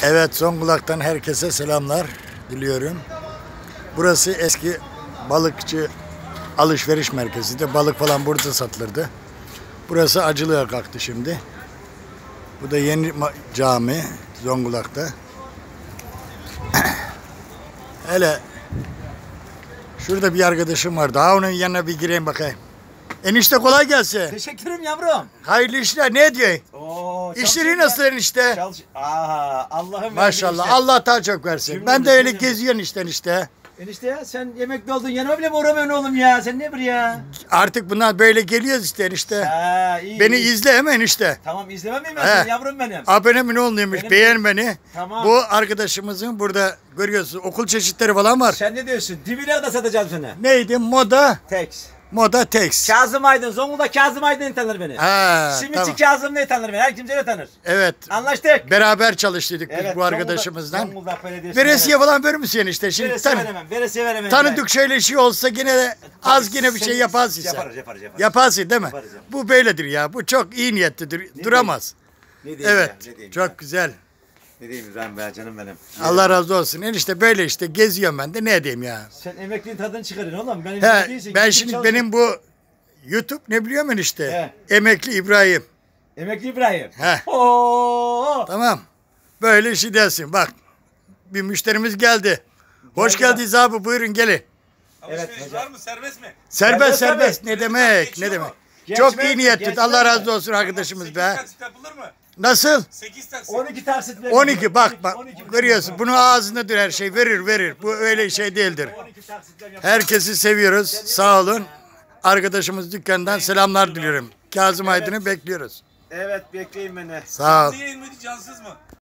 Evet, Zonguldak'tan herkese selamlar diliyorum. Burası eski balıkçı alışveriş merkeziydi. Balık falan burada satılırdı. Burası acılığa kalktı şimdi. Bu da yeni cami Zonguldak'ta. Hele şurada bir arkadaşım var. Daha onun yanına bir gireyim bakayım. Enişte kolay gelsin. Teşekkür ederim yavrum. Hayırlı işler. Ne diyor? Oo, İşleri nasıl enişte? Allah'ım Maşallah. işte. Allah daha çok versin. Cümle Ben de öyle cümle. geziyorum işte. Enişte ya sen yemekli oldun yanıma bile mi uğramıyorsun oğlum ya? Sen ne bir ya? Artık bunlar böyle geliyoruz işte enişte. Ha, iyi. Beni iyi. izle hemen işte. Tamam izlemem miyim ben He. seni yavrum benim? Abone mi ne oluyormuş? Benim- Beğen beni. Tamam. Bu arkadaşımızın burada görüyorsunuz okul çeşitleri falan var. Sen ne diyorsun? Dibiler de satacağım sana. Neydi? Tex. Moda Tex. Kazım Aydın. Zonguldak Kazım Aydın tanır beni. Ha, Simitçi tamam. Kazım ne tanır beni? Her kimse öyle tanır. Evet. Anlaştık. Beraber çalıştık biz Evet, bu arkadaşımızdan. Zonguldak Belediyesi. Veresiye falan verir misin işte? Şimdi Veresiye veremem. Veresiye veremem. tanıdık şöyle şey olsa yine de az yine bir şey yaparsın sen. Yaparız. Yaparsın değil mi? Yaparız. Bu böyledir ya. Bu çok iyi niyetlidir. Duramaz. Ne diyeyim Evet. ya, ne diyeyim Çok ya? güzel. Ne diyeyim ben be canım benim. Allah razı olsun. Enişte böyle işte geziyorum ben de ne diyeyim ya. Sen emekliliğin tadını çıkarın oğlum. Benim He, değilsin, ben gidip şimdi çalışın. benim bu YouTube ne biliyor musun işte? Emekli İbrahim. Emekli İbrahim. He. Oo. Tamam. Böyle işi dersin. Bak bir müşterimiz geldi. Hoş Geldi. geldiniz abi, buyurun gelin. Evet, Alışveriş var mı? Serbest mi? Serbest Serbest serbest. Ne demek? Geçiyor Ne demek? mu? Çok Geçmez iyi mi? niyetli. Geçmez Allah mi? razı olsun arkadaşımız 8 be. taksit yapılır mı? Nasıl? 8 taksit. 12 taksitle. 12 bak 12 görüyorsun. Bunun ağzındadır her şey. Verir. Bu öyle şey değildir. 12 taksitle yap. Herkesi seviyoruz. Sağ olun. Arkadaşımız dükkandan selamlar diliyorum. Kazım Aydın'ı bekliyoruz. Evet bekleyin beni. Sağ ol. Canlı yayın mıydı, cansız mı?